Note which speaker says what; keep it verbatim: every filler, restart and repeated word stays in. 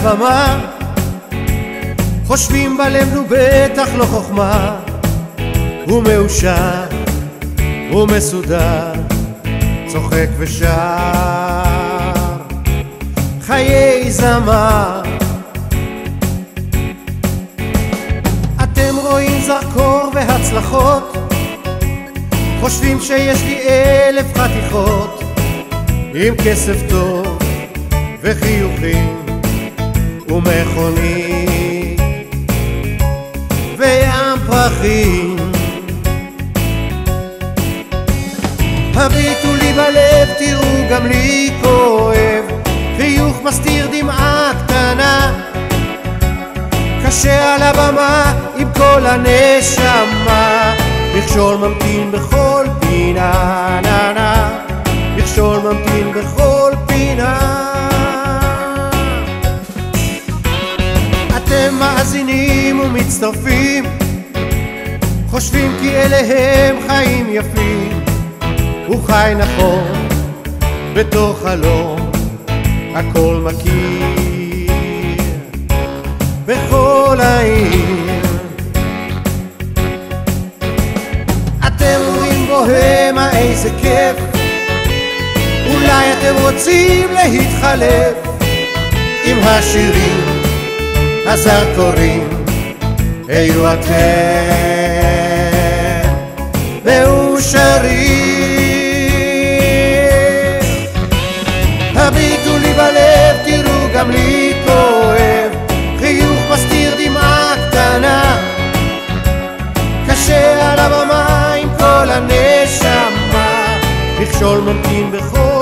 Speaker 1: הבמה, חושבים בלב נו בטח לא חוכמה, הוא מאושר, הוא מסודר, צוחק ושר חיי זמר. אתם רואים זרקור והצלחות, חושבים שיש לי אלף חתיכות, עם כסף טוב וחיוכים ומכונית וים פרחים. הביטו לי בלב, תראו גם לי כואב, חיוך מסתיר דמעה קטנה, קשה על הבמה עם כל הנשמה, מכשול ממתין בכל פינה, נה נה, מכשול ממתין בכל פינה. אתם מאזינים ומצטרפים, חושבים כי אלה הם חיים יפים, הוא חי נכון בתוך חלום, הכל מכיר בכל העיר. אתם רואים בוהמה איזה כיף, אולי אתם רוצים להתחלף עם השירים הזרקורים, היו אתם מאושרים. הביטו לי בלב, תראו גם לי כואב, חיוך מסתיר דמעה קטנה, קשה על הבמה עם כל הנשמה, מכשול ממתין בכל